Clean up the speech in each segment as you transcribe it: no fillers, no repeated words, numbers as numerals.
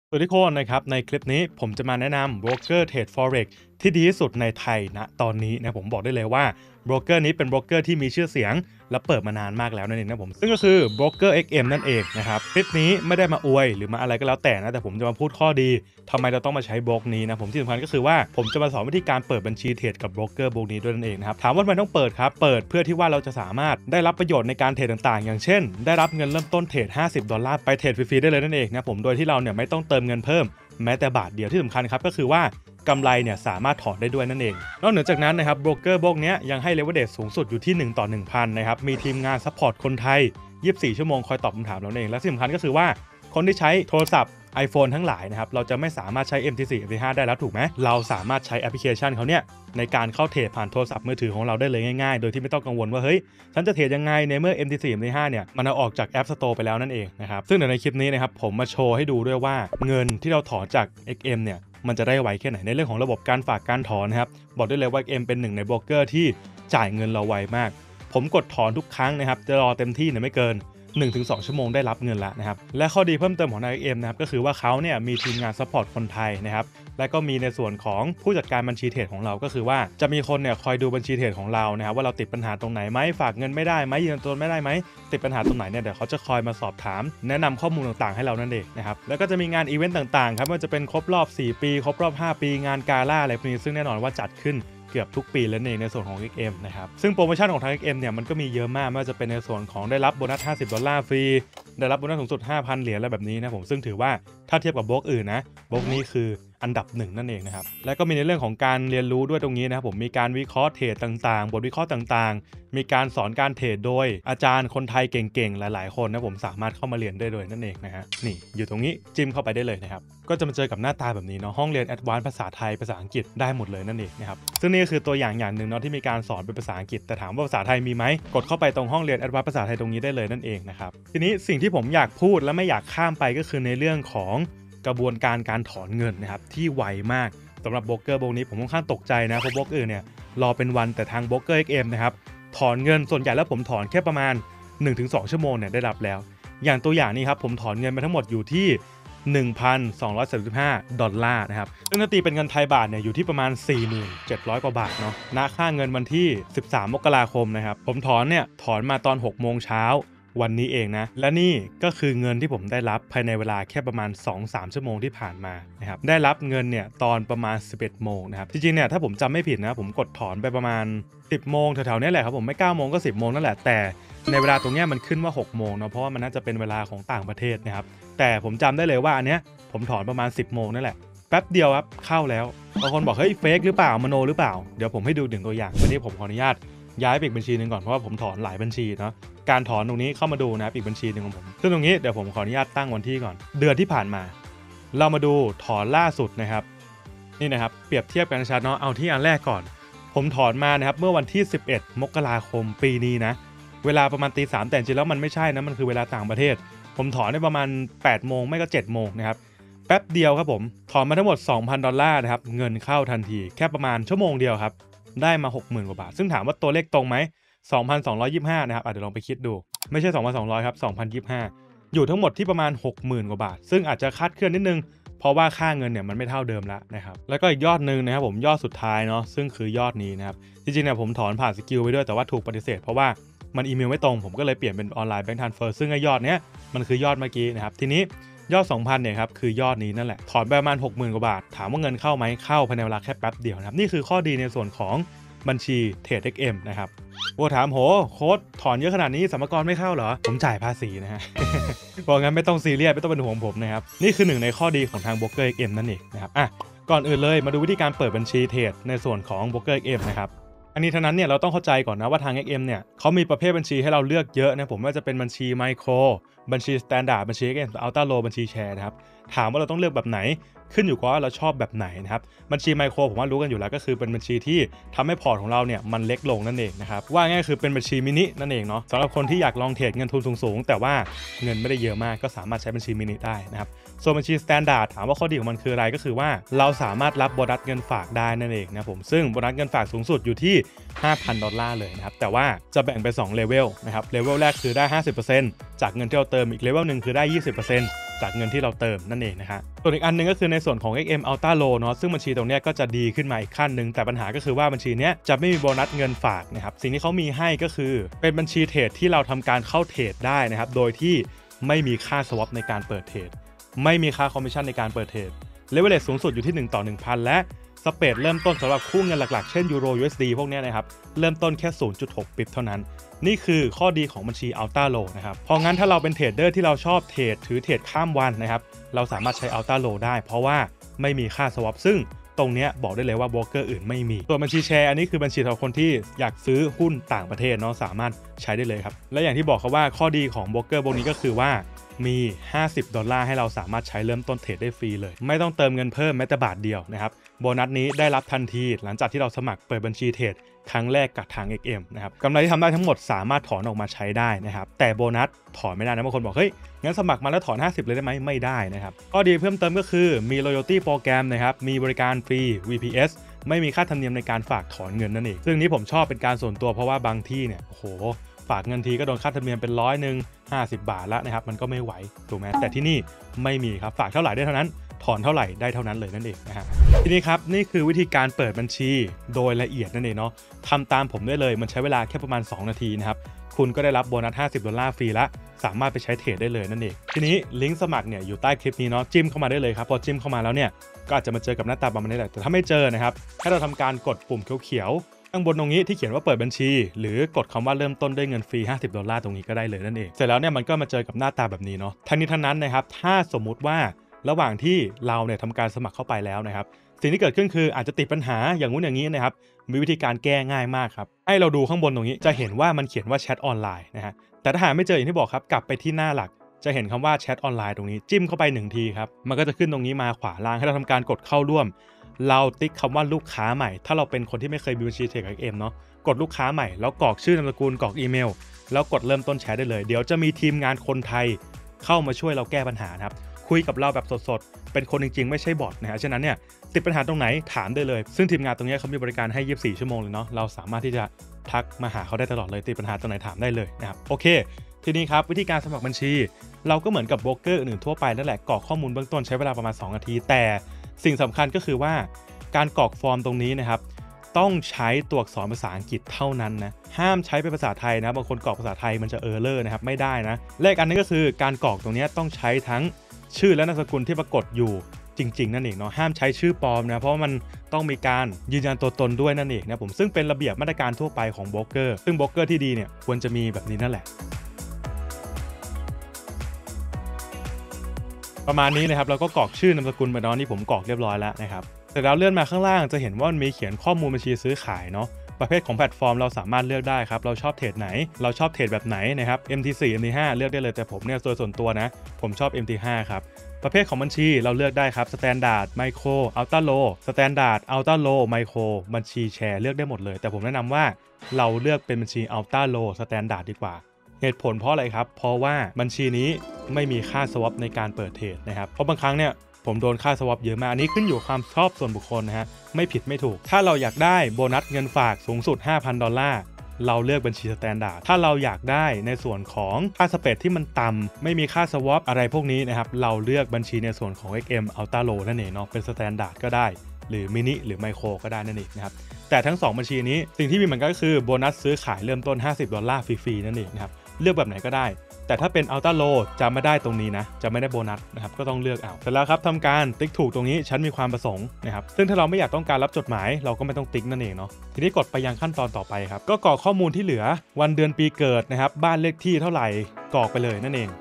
สวัสดีคนนะครับในคลิปนี้ผมจะมาแนะนำโบรกเกอร์เทรด Forex ที่ดีที่สุดในไทยณตอนนี้นะผมบอกได้เลยว่าโบรกเกอร์นี้เป็นโบรกเกอร์ที่มีชื่อเสียงและเปิดมานานมากแล้วนั่นเองนะผมซึ่งก็คือโบรกเกอร์ XM นั่นเองนะครับคลิปนี้ไม่ได้มาอวยหรือมาอะไรก็แล้วแต่นะแต่ผมจะมาพูดข้อดีทำไมเราต้องมาใช้โบรกนี้นะผมที่สำคัญก็คือว่าผมจะมาสอนวิธีการเปิดบัญชีเทรดกับโบรกเกอร์โบรกนี้ด้วยนั่นเองนะครับถามว่าทำไมต้องเปิดครับเปิดเพื่อที่ว่าเราจะสามารถได้รับประโยชน์ในการเทรดต่างๆอย่างเช่นได้รับเงินเริ่มต้นเทรด$50ไปเทรดฟรีๆได้เลยนั่นเองนะผมโดยที่เราเนี่ยไม่ต้องเติมเงินเพิ่มแม้แต่บาทเดียวที่สำคัญครับก็คือว่ากำไรเนี่ยสามารถถอนได้ด้วยนั่นเองนอกเหนือจากนั้นนะครับโบรกเกอร์พวกนี้ยังให้เลเวลเดชสูงสุดอยู่ที่1 ต่อ 1,000นะครับมีทีมงานซัพพอร์ตคนไทย24ชั่วโมงคอยตอบคำถามเราเองและที่สำคัญก็คือว่าคนที่ใช้โทรศัพท์ iPhone ทั้งหลายนะครับเราจะไม่สามารถใช้ MT4 MT5 ได้แล้วถูกไหมเราสามารถใช้แอปพลิเคชันเขาเนี่ยในการเข้าเทรดผ่านโทรศัพท์มือถือของเราได้เลยง่ายๆโดยที่ไม่ต้องกังวลว่าเฮ้ยฉันจะเทรดยังไงในเมื่อ MT4 MT5 เนี่ยมันเอาออกจาก App Store ไปแล้วนั่นเองนะครับซึ่งในคลิปนี้นะครับผมมาโชว์ให้ดูด้วยว่าเงินที่เราถอนจาก XM เนี่ยมันจะได้ไวแค่ไหนในเรื่องของระบบการฝากการถอนนะครับบอกได้เลยว่า XM เป็นหนึ่งในโบรกเกอร์ที่จ่ายเงินเราไวมากผมกดถอนทุกครั้งนะครับจะรอเต็มที่เนี่ยไม่เกิน1-2 ชั่วโมงได้รับเงินแล้วนะครับและข้อดีเพิ่มเติมของ XM นะครับก็คือว่าเขาเนี่ยมีทีมงานซัพพอร์ตคนไทยนะครับและก็มีในส่วนของผู้จัดการบัญชีเทรดของเราก็คือว่าจะมีคนเนี่ยคอยดูบัญชีเทรดของเรานะครับว่าเราติดปัญหาตรงไหนไหมฝากเงินไม่ได้ไหมยืนตัวไม่ได้ไหมติดปัญหาตรงไหนเนี่ยเดี๋ยวเขาจะคอยมาสอบถามแนะนำข้อมูลต่างๆให้เรานั่นเองนะครับแล้วก็จะมีงานอีเวนต์ต่างๆครับว่าจะเป็นครบรอบ4 ปีครบรอบ5 ปีงานกาล่าอะไรพวกนี้ซึ่งแน่นอนว่าจัดขึ้นเกือบทุกปีแล้วในส่วนของ XM นะครับซึ่งโปรโมชั่นของทาง XM เนี่ยมันก็มีเยอะมากไม่ว่าจะเป็นในส่วนของได้รับโบนัส$50ฟรีได้รับโบนัสสูงสุด 5,000 เหรียญอะไรแบบนี้นะผมซึ่งถือว่าถ้าเทียบกับโบรกอื่นนะโบรกนี้คืออันดับ1นั่นเองนะครับและก็มีในเรื่องของการเรียนรู้ด้วยตรงนี้นะครับผมมีการวิเคราะห์เทรดต่างๆบทวิเคราะห์ต่างๆมีการสอนการเทรดโดยอาจารย์คนไทยเก่งๆหลายๆคนนะผมสามารถเข้ามาเรียนได้เลยนั่นเองนะฮะนี่อยู่ตรงนี้จิ้มเข้าไปได้เลยนะครับก็จะมาเจอกับหน้าตาแบบนี้เนาะห้องเรียนแอดวานซ์ภาษาไทยภาษาอังกฤษได้หมดเลยนั่นเองนะครับซึ่งนี่คือตัวอย่างหนึ่งเนาะที่มีการสอนเป็นภาษาอังกฤษแต่ถามว่าภาษาไทยมีไหมกดเข้าไปตรงห้องเรียนแอดวานซ์ภาษาไทยตรงนี้ได้เลยนั่นเองนะครับทีนี้สิ่งที่ผมอยากพูดและไม่อยากข้ามไปก็คือในเรื่องของกระบวนการการถอนเงินนะครับที่ไวมากสำหรับโบรกเกอร์โบรกนี้ผมค่อนข้างตกใจนะเพราะโบรกอื่นเนี่ยรอเป็นวันแต่ทางโบรกเกอร์ XM นะครับถอนเงินส่วนใหญ่แล้วผมถอนแค่ประมาณ 1-2 ชั่วโมงเนี่ยได้รับแล้วอย่างตัวอย่างนี้ครับผมถอนเงินไปทั้งหมดอยู่ที่$1,235นะครับซึ่งถ้าตีเป็นเงินไทยบาทเนี่ยอยู่ที่ประมาณ 4,700 กว่าบาทเนาะณค่าเงินวันที่13 มกราคมนะครับผมถอนมาตอน 6 โมงเช้าวันนี้เองนะและนี่ก็คือเงินที่ผมได้รับภายในเวลาแค่ประมาณ 2-3 ชั่วโมงที่ผ่านมานะครับได้รับเงินเนี่ยตอนประมาณ 11 โมงนะครับจริงๆเนี่ยถ้าผมจำไม่ผิดนะผมกดถอนไปประมาณ 10 โมงแถวๆนี้แหละครับผมไม่9 โมงก็ 10 โมงนั่นแหละแต่ในเวลาตรงนี้มันขึ้นว่า 6 โมงเนาะเพราะว่ามันน่าจะเป็นเวลาของต่างประเทศนะครับแต่ผมจำได้เลยว่าอันเนี้ยผมถอนประมาณ 10 โมงนั่นแหละแป๊บเดียวครับเข้าแล้วบางคนบอกเฮ้ยเฟกหรือเปล่ามโนหรือเปล่าเดี๋ยวผมให้ดู1ตัวอย่างวันนี้ผมขออนุญาตย้ายไปอีกบัญชีนึงก่อนเพราะว่าผมถอนหลายบัญชีเนาะการถอนตรงนี้เข้ามาดูนะครับอีกบัญชีนึงของผมซึ่งตรงนี้เดี๋ยวผมขออนุญาตตั้งวันที่ก่อนเดือนที่ผ่านมาเรามาดูถอนล่าสุดนะครับนี่นะครับเปรียบเทียบกันชัดเนาะเอาที่อันแรกก่อนผมถอนมานะครับเมื่อวันที่11 มกราคมปีนี้นะเวลาประมาณ 3 แต่จริงแล้วมันไม่ใช่นะมันคือเวลาต่างประเทศผมถอนได้ประมาณ 8 โมงไม่ก็ 7 โมงนะครับแป๊บเดียวครับผมถอนมาทั้งหมด$2,000นะครับเงินเข้าทันทีแค่ประมาณชั่วโมงเดียวครับได้มา 60,000 กว่าบาทซึ่งถามว่าตัวเลขตรงไหม2,225นะครับเดี๋ยวลองไปคิดดูไม่ใช่ 2,200 ครับ 2,025อยู่ทั้งหมดที่ประมาณ 60,000 กว่าบาทซึ่งอาจจะคาดเคลื่อนนิดนึงเพราะว่าค่าเงินเนี่ยมันไม่เท่าเดิมแล้วนะครับแล้วก็อีกยอดนึงนะครับผมยอดสุดท้ายเนาะซึ่งคือยอดนี้นะครับจริงๆเนี่ยผมถอนผ่านสกิลไปด้วยแต่ว่าถูกปฏิเสธเพราะว่ามันอีเมลไม่ตรงผมก็เลยเปลี่ยนเป็นออนไลน์แบงค์ทรานสเฟอร์ซึ่งไอ้ยอดเนี้ยมันคือยอดเมื่อกี้นะครับทีนี้ยอด 2,000 เนี่ยครับคือยอดนี้นั่นแหละถอนไปประมาณ 60,000 กว่าบาทถามว่าเงินเข้าไหมเข้าภายในเวลาแค่แป๊บเดียวนะครับนี่คือข้อดีในส่วนของบัญชีเทรด XM นะครับโอ้ถามโหโค้ดถอนเยอะขนาดนี้สรรพากรไม่เข้าเหรอผมจ่ายภาษีนะฮะ บอกงั้นไม่ต้องซีเรียสไม่ต้องเป็นห่วงผมนะครับนี่คือหนึ่งในข้อดีของทางโบรกเกอร์ XM นั่นเองนะครับก่อนอื่นเลยมาดูวิธีการเปิดบัญชีเทรดในส่วนของโบรกเกอร์ XM นะครับอันนี้ทั้งนั้นเนี่ยเราต้องเข้าใจก่อนนะว่าทาง XM เนี่ยเขามีประเภทบัญชีให้เราเลือกเยอะนะผมว่าจะเป็นบัญชีไมโครบัญชีสแตนดาร์ดบัญชี XM อัลต้าโลบัญชีแชร์นะครับถามว่าเราต้องเลือกแบบไหนขึ้นอยู่กับว่าเราชอบแบบไหนนะครับบัญชีไมโครผมว่ารู้กันอยู่แล้วก็คือเป็นบัญชีที่ทำให้พอร์ตของเราเนี่ยมันเล็กลงนั่นเองนะครับว่าง่ายคือเป็นบัญชีมินินั่นเองเนาะสำหรับคนที่อยากลองเทรดเงินทุนสูงๆแต่ว่าเงินไม่ได้เยอะมากก็สามารถใช้บัญชีมินิได้นะครับส่วนบัญชี Standard ถามว่าข้อดีของมันคืออะไรก็คือว่าเราสามารถรับโบนัสเงินฝากได้นั่นเองนะผมซึ่งโบนัสเงินฝากสูงสุดอยู่ที่ $5,000 เลยนะครับแต่ว่าจะแบ่งเป็น2เลเวลนะครับเลเวลแรกคือได้ 50% จากเงินที่เราเติมอีกเลเวลหนึ่งคือได้ 20% จากเงินที่เราเติมนั่นเองนะครับส่วนอีกอันนึงก็คือในส่วนของ XM Ultra Low เนาะซึ่งบัญชีตรงนี้ก็จะดีขึ้นมาอีกขั้นหนึ่งแต่ปัญหาก็คือว่าบัญชีนี้จะไม่มีโบนัสเงินฝากนะครับสิ่งที่เขามีให้ก็คือเป็นบัญชีเทรดที่เราทำการเข้าเทรดได้นะครับโดยที่ไม่มีค่าสวอปในการเปิดเทรดไม่มีค่าคอมมิชชั่นในการเปิดเทรดเลเวลสูงสุดอยู่ที่1 ต่อ 1,000 และสเปรดเริ่มต้นสำหรับคู่เงินหลักๆเช่นยูโร USD พวกนี้นะครับเริ่มต้นแค่ 0.6 ปิบเท่านั้นนี่คือข้อดีของบัญชี Ultra Low นะครับเพราะงั้นถ้าเราเป็นเทรดเดอร์ที่เราชอบเทรดถือเทรดข้ามวันนะครับเราสามารถใช้ Ultra Low ได้เพราะว่าไม่มีค่าสวอปซึ่งตรงนี้บอกได้เลยว่าโบรกเกอร์อื่นไม่มีตัวบัญชีแชร์อันนี้คือบัญชีสำหรับคนที่อยากซื้อหุ้นต่างประเทศเนาะสามารถใช้ได้เลยครับและอย่างที่บอกครับว่าข้อดีของโบรกเกอร์พวกนี้ก็คือว่ามี$50ให้เราสามารถใช้เริ่มต้นเทรดได้ฟรีเลยไม่ต้องเติมเงินเพิ่มแม้แต่บาทเดียวนะครับโบนัสนี้ได้รับทันทีหลังจากที่เราสมัครเปิดบัญชีเทรดครั้งแรกกับทาง XM นะครับกำไรที่ทำได้ทั้งหมดสามารถถอนออกมาใช้ได้นะครับแต่โบนัสถอนไม่ได้นะบางคนบอกเฮ้ยงั้นสมัครมาแล้วถอน50เลยได้ไหมไม่ได้นะครับข้อดีเพิ่มเติมก็คือมี loyalty โปรแกรมนะครับมีบริการฟรี VPS ไม่มีค่าธรรมเนียมในการฝากถอนเงินนั่นเองซึ่งนี้ผมชอบเป็นการส่วนตัวเพราะว่าบางที่เนี่ยโอ้โหฝากเงินทีก็โดนค่าธรรมเนียมเป็น50 บาทแล้วนะครับมันก็ไม่ไหวถูกไหมแต่ที่นี่ไม่มีครับฝากเท่าไหร่ได้เท่านั้นถอนเท่าไหร่ได้เท่านั้นเลยนั่นเองนะฮะทีนี้ครับนี่คือวิธีการเปิดบัญชีโดยละเอียดนั่นเองเนาะทำตามผมได้เลยมันใช้เวลาแค่ประมาณ2 นาทีนะครับคุณก็ได้รับโบนัส$50ฟรีละสามารถไปใช้เทรดได้เลยนั่นเองทีนี้ลิงก์สมัครเนี่ยอยู่ใต้คลิปนี้เนาะจิ้มเข้ามาได้เลยครับพอจิ้มเข้ามาแล้วเนี่ยก็อาจจะมาเจอกับหน้าตาประมาณนี้แหละแต่ถ้าไม่เจอนะครับให้เราทำการกดปุ่มเขียวๆข้างบนตรงนี้ที่เขียนว่าเปิดบัญชีหรือกดคำว่าเริ่มต้นด้วยเงินฟรี$50ตรงนี้ก็ได้เลยนั่นเองเสร็จแล้วเนี่ยมันก็มาเจอกับหน้าตาแบบนี้เนาะทั้งนี้ทั้งนั้นนะครับถ้าสมมุติว่าระหว่างที่เราเนี่ยทำการสมัครเข้าไปแล้วนะครับสิ่งที่เกิดขึ้นคืออาจจะติดปัญหาอย่างงู้นอย่างนี้นะครับมีวิธีการแก้ง่ายมากครับให้เราดูข้างบนตรงนี้จะเห็นว่ามันเขียนว่าแชทออนไลน์นะฮะแต่ถ้าหาไม่เจออย่างที่บอกครับกลับไปที่หน้าหลักจะเห็นคำว่าแชทออนไลน์ตรงนี้จิ้มเข้าไป1 ทีครับมันก็จะขึ้นตรงนี้มาขวาล่างให้เราทำการกดเข้าร่วมเราติ๊กคำว่าลูกค้าใหม่ถ้าเราเป็นคนที่ไม่เคยมีบัญชีเทรดกับ XM เนาะกดลูกค้าใหม่แล้วกรอกชื่อนามสกุลกรอกอีเมลแล้วกดเริ่มต้นแชทได้เลยเดี๋ยวจะมีทีมงานคนไทยเข้ามาช่วยเราแก้ปัญหาครับคุยกับเราแบบสดๆเป็นคนจริงๆไม่ใช่บอทนะฮะฉะนั้นเนี่ยติดปัญหาตรงไหนถามได้เลยซึ่งทีมงานตรงนี้เขามีบริการให้24 ชั่วโมงเลยเนาะเราสามารถที่จะทักมาหาเขาได้ตลอดเลยติดปัญหาตรงไหนถามได้เลยนะครับโอเคทีนี้ครับวิธีการสมัครบัญชีเราก็เหมือนกับโบรกเกอร์อื่นๆทั่วไปนั่นแหละกรอกข้อมูลเบื้องต้นใช้เวลาประมาณ2 นาทีแต่สิ่งสำคัญก็คือว่าการกรอกฟอร์มตรงนี้นะครับต้องใช้ตัวอักษรภาษาอังกฤษเท่านั้นนะห้ามใช้เป็นภาษาไทยนะบางคนกรอกภาษาไทยมันจะเออร์เลอร์นะครับไม่ได้นะเลขอันนี้ก็คือการกรอกตรงนี้ต้องใช้ทั้งชื่อและนามสกุลที่ปรากฏอยู่จริงๆนั่นเองเนาะห้ามใช้ชื่อปลอมนะเพราะว่ามันต้องมีการยืนยันตัวตนด้วยนั่นเองนะผมซึ่งเป็นระเบียบมาตรการทั่วไปของโบรกเกอร์ซึ่งโบรกเกอร์ที่ดีเนี่ยควรจะมีแบบนี้นั่นแหละประมาณนี้นะครับเราก็กรอกชื่อนามสกุลไปเนาะนี่ผมกรอกเรียบร้อยแล้วนะครับเสร็จแล้วเลื่อนมาข้างล่างจะเห็นว่ามันมีเขียนข้อมูลบัญชีซื้อขายเนาะประเภทของแพลตฟอร์มเราสามารถเลือกได้ครับเราชอบเทรดไหนเราชอบเทรดแบบไหนนะครับ MT4 MT5 เลือกได้เลยแต่ผมเนี่ยส่วนตัวนะผมชอบ MT5 ครับประเภทของบัญชีเราเลือกได้ครับ Standard Micro Ultra Low Standard Ultra Low Micro บัญชีแชร์เลือกได้หมดเลยแต่ผมแนะนำว่าเราเลือกเป็นบัญชี Ultra Low Standard ดีกว่าเหตุผลเพราะอะไรครับเพราะว่าบัญชีนี้ไม่มีค่าสวอปในการเปิดเทรดนะครับเพราะบางครั้งเนี่ยผมโดนค่าสวอปเยอะมากอันนี้ขึ้นอยู่ความชอบส่วนบุคคลนะฮะไม่ผิดไม่ถูกถ้าเราอยากได้โบนัสเงินฝากสูงสุด$5,000เราเลือกบัญชีสแตนดาร์ดถ้าเราอยากได้ในส่วนของค่าสเปรดที่มันต่ำไม่มีค่าสวอปอะไรพวกนี้นะครับเราเลือกบัญชีในส่วนของ XM Ultra Low นั่นเองเนาะเป็นสแตนดาร์ดก็ได้หรือมินิหรือไมโครก็ได้นั่นเองนะครับแต่ทั้ง2บัญชีนี้สิ่งที่มีเหมือนกันก็คือโบนัสซื้อขายเริ่มต้น$50ฟรีๆนั่นเองนะครับเลือกแบบไหนก็ได้แต่ถ้าเป็น Ultra Low จะไม่ได้ตรงนี้นะจะไม่ได้โบนัสนะครับก็ต้องเลือกเอาเสร็จแล้วครับทำการติ๊กถูกตรงนี้ฉันมีความประสงค์นะครับซึ่งถ้าเราไม่อยากต้องการรับจดหมายเราก็ไม่ต้องติ๊กนั่นเองเนาะทีนี้กดไปยังขั้นตอนต่อไปครับก็กรอกข้อมูลที่เหลือวันเดือนปีเกิดนะครับบ้านเลขที่เท่าไหร่กรอกไปเลยนั่นเอง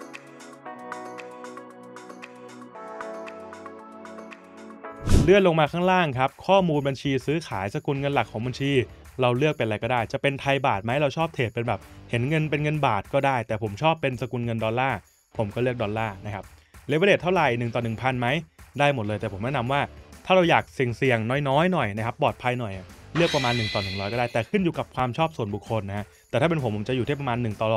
เลื่อนลงมาข้างล่างครับข้อมูลบัญชีซื้อขายสกุลเงินหลักของบัญชีเราเลือกเป็นอะไรก็ได้จะเป็นไทยบาทไหมเราชอบเทรดเป็นแบบเห็นเงินเป็นเงินบาทก็ได้แต่ผมชอบเป็นสกุลเงินดอลลาร์ผมก็เลือกดอลลาร์นะครับเลเวลเท่าไหร่1 ต่อ 1,000ไหมได้หมดเลยแต่ผมแนะนำว่าถ้าเราอยากเสี่ยงน้อยหน่อยนะครับปลอดภัยหน่อยเลือกประมาณ1 ต่อ 100ก็ได้แต่ขึ้นอยู่กับความชอบส่วนบุคคลนะฮะแต่ถ้าเป็นผมจะอยู่ที่ประมาณ1 ต่อ 100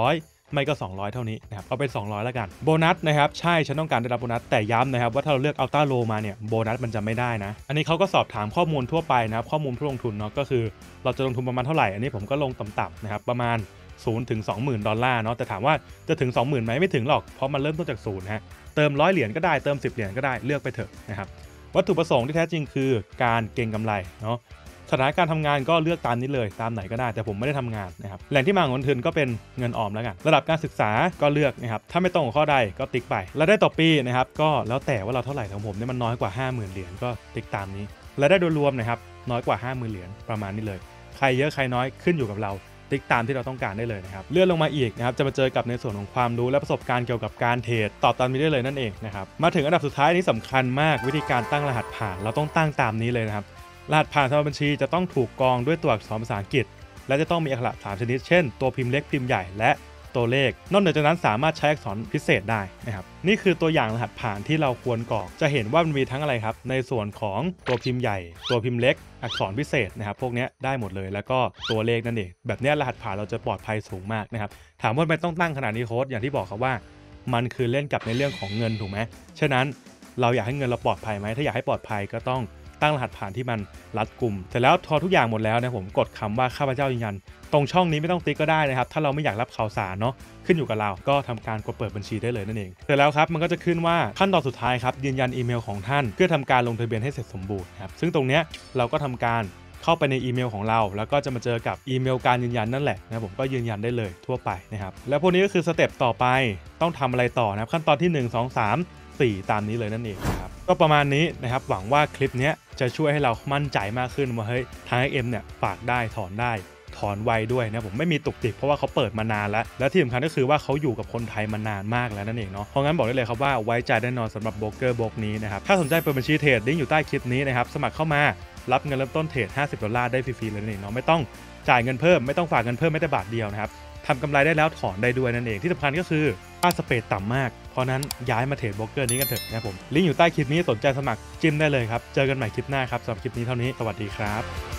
ไม่ก็200เท่านี้นะครับเอาเป็น200แล้วกันโบนัสนะครับใช่ฉันต้องการได้รับโบนัสแต่ย้ำนะครับว่าถ้าเราเลือกอัลต้าโลมาเนี่ยโบนัสมันจะไม่ได้นะอันนี้เขาก็สอบถามข้อมูลทั่วไปนะครับข้อมูลผู้ลงทุนเนาะก็คือเราจะลงทุนประมาณเท่าไหร่อันนี้ผมก็ลงต่ำๆนะครับประมาณ0 ถึง 20,000 ดอลลาร์เนาะแต่ถามว่าจะถึง 20,000 ไหมไม่ถึงหรอกเพราะมันเริ่มต้นจาก0ฮะเติม100 เหรียญก็ได้เติม10 เหรียญก็ได้เลือกไปเถอะนะครับวัตถุประสงค์ที่แท้จริงคือการเก็งกำไรเนาะสถานการณ์ทำงานก็เลือกตามนี้เลยตามไหนก็ได้แต่ผมไม่ได้ทำงานนะครับแหล่งที่มาของเงินทุนก็เป็นเงินออมแล้วกันระดับการศึกษาก็เลือกนะครับถ้าไม่ตรงกับข้อใดก็ติ๊กไปรายได้ต่อปีนะครับก็แล้วแต่ว่าเราเท่าไหร่ของผมเนี่ยมันน้อยกว่า 50,000 เหรียญก็ติ๊กตามนี้รายได้โดยรวมนะครับน้อยกว่า 50,000 เหรียญประมาณนี้เลยใครเยอะใครน้อยขึ้นอยู่กับเราติ๊กตามที่เราต้องการได้เลยนะครับเลื่อนลงมาอีกนะครับจะมาเจอกับในส่วนของความรู้และประสบการณ์เกี่ยวกับการเทรดตอบตามนี้ได้เลยนั่นเองนะครับมาถึงอันดับสุดท้ายนี้สำคัญมากวิธีการตั้งรหัสผ่านเราต้องตั้งตามนี้เลยนะครับรหัสผ่านสำหรับบัญชีจะต้องถูกกรองด้วยตัวอักษรภาษาอังกฤษและจะต้องมีอักขระ3ชนิดเช่นตัวพิมพ์เล็กพิมพ์ใหญ่และตัวเลขนอกเหนือจากนั้นสามารถใช้อักษรพิเศษได้นะครับนี่คือตัวอย่างรหัสผ่านที่เราควรกรอกจะเห็นว่ามันมีทั้งอะไรครับในส่วนของตัวพิมพ์ใหญ่ตัวพิมพ์เล็กอักษรพิเศษนะครับพวกนี้ได้หมดเลยแล้วก็ตัวเลขนั่นเองแบบนี้รหัสผ่านเราจะปลอดภัยสูงมากนะครับถามว่าทำไมต้องตั้งขนาดนี้โค้ดอย่างที่บอกครับว่ามันคือเล่นกับในเรื่องของเงินถูกไหมฉะนั้นเราอยากให้เงินเราปลอดภัยไหมถ้าอยากให้ปลอดภัยก็ต้องตั้งรหัสผ่านที่มันรัดกุมแต่แล้วพอทุกอย่างหมดแล้วนะผมกดคำว่าข้าพเจ้ายืนยันตรงช่องนี้ไม่ต้องติ๊กก็ได้นะครับถ้าเราไม่อยากรับข่าวสารเนาะขึ้นอยู่กับเราก็ทำการกดเปิดบัญชีได้เลยนั่นเองเสร็จแล้วครับมันก็จะขึ้นว่าขั้นตอนสุดท้ายครับยืนยันอีเมลของท่านเพื่อทำการลงทะเบียนให้เสร็จสมบูรณ์ครับซึ่งตรงเนี้ยเราก็ทำการเข้าไปในอีเมลของเราแล้วก็จะมาเจอกับอีเมลการยืนยันนั่นแหละนะผมก็ยืนยันได้เลยทั่วไปนะครับแล้วพวกนี้ก็คือสเต็ปต่อไปต้องทำอะไรต่อนะครับขั้นตอนที่1 2 3 4ตามนี้เลยนั่นเองครับก็ประมาณนี้นะครับหวังว่าคลิปนี้จะช่วยให้เรามั่นใจมากขึ้นว่าเฮ้ยทาง XM เนี่ยฝากได้ถอนไวด้วยนะผมไม่มีตุกติกเพราะว่าเขาเปิดมานานแล้วและที่สำคัญก็คือว่าเขาอยู่กับคนไทยมานานมากแล้วนั่นเองเนาะเพราะงั้นบอกได้เลยครับว่าไว้ใจแน่นอนสำหรับโบรกเกอร์บล็อกนี้นะครับถ้าสนใจเปิดบัญชีเทรดลิงก์อยู่ใต้คลิปนี้นะครับสมัครเข้ามารับเงินเริ่มต้นเทรด$50ได้ฟรีๆเลยนั่นเองเนาะไม่ต้องจ่ายเงินเพิ่มไม่ต้องฝากเงินเพิ่มแม้แต่บาทเดียวนะครับทำกำไรได้แล้วถอนได้ด้วยนั่นเองที่สำคัญก็คือค่าสเปรดต่ำมากเพราะนั้นย้ายมาเทรดโบรกเกอร์นี้กันเถอะนะครับผมลิงก์อยู่ใต้คลิปนี้สนใจสมัครจิ้มได้เลยครับเจอกันใหม่คลิปหน้าครับสำหรับคลิปนี้เท่านี้สวัสดีครับ